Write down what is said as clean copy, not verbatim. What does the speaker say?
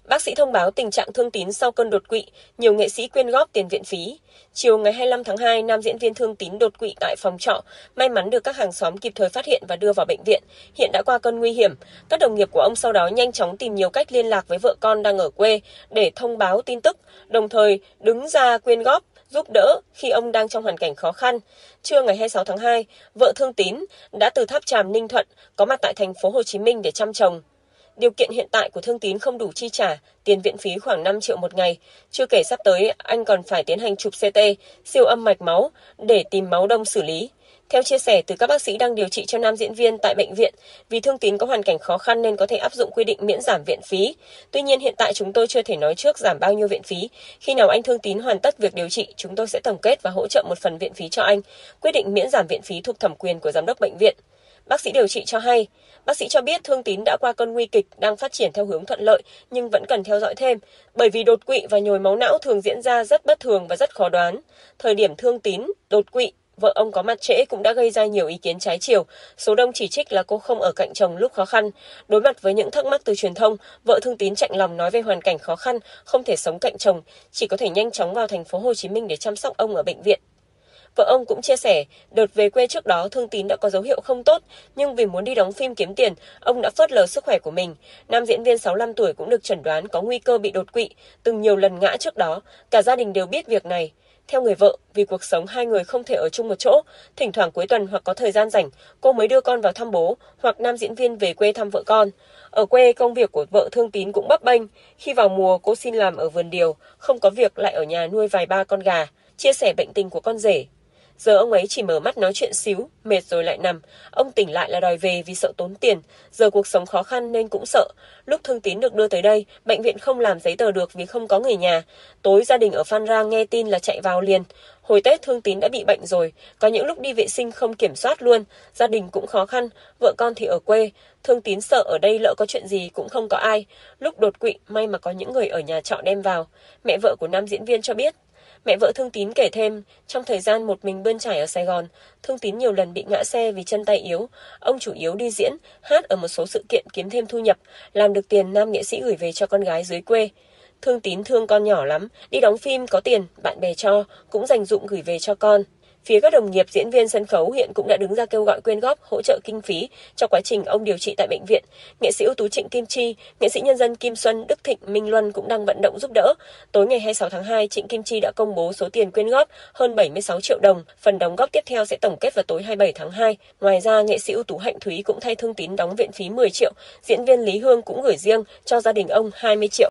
Bác sĩ thông báo tình trạng Thương Tín sau cơn đột quỵ, nhiều nghệ sĩ quyên góp tiền viện phí. Chiều ngày 25 tháng 2, nam diễn viên Thương Tín đột quỵ tại phòng trọ, may mắn được các hàng xóm kịp thời phát hiện và đưa vào bệnh viện. Hiện đã qua cơn nguy hiểm. Các đồng nghiệp của ông sau đó nhanh chóng tìm nhiều cách liên lạc với vợ con đang ở quê để thông báo tin tức, đồng thời đứng ra quyên góp giúp đỡ khi ông đang trong hoàn cảnh khó khăn. Trưa ngày 26 tháng 2, vợ Thương Tín đã từ Tháp Chàm, Ninh Thuận có mặt tại thành phố Hồ Chí Minh để chăm chồng. Điều kiện hiện tại của Thương Tín không đủ chi trả tiền viện phí khoảng 5 triệu một ngày. Chưa kể sắp tới anh còn phải tiến hành chụp CT, siêu âm mạch máu để tìm máu đông xử lý. Theo chia sẻ từ các bác sĩ đang điều trị cho nam diễn viên tại bệnh viện, vì Thương Tín có hoàn cảnh khó khăn nên có thể áp dụng quy định miễn giảm viện phí. Tuy nhiên hiện tại chúng tôi chưa thể nói trước giảm bao nhiêu viện phí. Khi nào anh Thương Tín hoàn tất việc điều trị, chúng tôi sẽ tổng kết và hỗ trợ một phần viện phí cho anh. Quyết định miễn giảm viện phí thuộc thẩm quyền của giám đốc bệnh viện. Bác sĩ điều trị cho hay, bác sĩ cho biết Thương Tín đã qua cơn nguy kịch, đang phát triển theo hướng thuận lợi nhưng vẫn cần theo dõi thêm, bởi vì đột quỵ và nhồi máu não thường diễn ra rất bất thường và rất khó đoán. Thời điểm Thương Tín đột quỵ, vợ ông có mặt trễ cũng đã gây ra nhiều ý kiến trái chiều. Số đông chỉ trích là cô không ở cạnh chồng lúc khó khăn. Đối mặt với những thắc mắc từ truyền thông, vợ Thương Tín chạnh lòng nói về hoàn cảnh khó khăn, không thể sống cạnh chồng, chỉ có thể nhanh chóng vào thành phố Hồ Chí Minh để chăm sóc ông ở bệnh viện. Vợ ông cũng chia sẻ, đợt về quê trước đó Thương Tín đã có dấu hiệu không tốt, nhưng vì muốn đi đóng phim kiếm tiền, ông đã phớt lờ sức khỏe của mình. Nam diễn viên 65 tuổi cũng được chẩn đoán có nguy cơ bị đột quỵ, từng nhiều lần ngã trước đó. Cả gia đình đều biết việc này. Theo người vợ, vì cuộc sống hai người không thể ở chung một chỗ, thỉnh thoảng cuối tuần hoặc có thời gian rảnh, cô mới đưa con vào thăm bố, hoặc nam diễn viên về quê thăm vợ con. Ở quê, công việc của vợ Thương Tín cũng bấp bênh. Khi vào mùa, cô xin làm ở vườn điều, không có việc lại ở nhà nuôi vài ba con gà. Chia sẻ bệnh tình của con rể. Giờ ông ấy chỉ mở mắt nói chuyện xíu, mệt rồi lại nằm. Ông tỉnh lại là đòi về vì sợ tốn tiền. Giờ cuộc sống khó khăn nên cũng sợ. Lúc Thương Tín được đưa tới đây, bệnh viện không làm giấy tờ được vì không có người nhà. Tối gia đình ở Phan Rang nghe tin là chạy vào liền. Hồi Tết Thương Tín đã bị bệnh rồi. Có những lúc đi vệ sinh không kiểm soát luôn. Gia đình cũng khó khăn, vợ con thì ở quê. Thương Tín sợ ở đây lỡ có chuyện gì cũng không có ai. Lúc đột quỵ, may mà có những người ở nhà trọ đem vào. Mẹ vợ của nam diễn viên cho biết. Mẹ vợ Thương Tín kể thêm, trong thời gian một mình bươn chải ở Sài Gòn, Thương Tín nhiều lần bị ngã xe vì chân tay yếu. Ông chủ yếu đi diễn, hát ở một số sự kiện kiếm thêm thu nhập, làm được tiền nam nghệ sĩ gửi về cho con gái dưới quê. Thương Tín thương con nhỏ lắm, đi đóng phim có tiền, bạn bè cho, cũng dành dụm gửi về cho con. Phía các đồng nghiệp diễn viên sân khấu hiện cũng đã đứng ra kêu gọi quyên góp hỗ trợ kinh phí cho quá trình ông điều trị tại bệnh viện. Nghệ sĩ ưu tú Trịnh Kim Chi, nghệ sĩ nhân dân Kim Xuân, Đức Thịnh, Minh Luân cũng đang vận động giúp đỡ. Tối ngày 26 tháng 2, Trịnh Kim Chi đã công bố số tiền quyên góp hơn 76 triệu đồng. Phần đóng góp tiếp theo sẽ tổng kết vào tối 27 tháng 2. Ngoài ra, nghệ sĩ ưu tú Hạnh Thúy cũng thay Thương Tín đóng viện phí 10 triệu. Diễn viên Lý Hương cũng gửi riêng cho gia đình ông 20 triệu.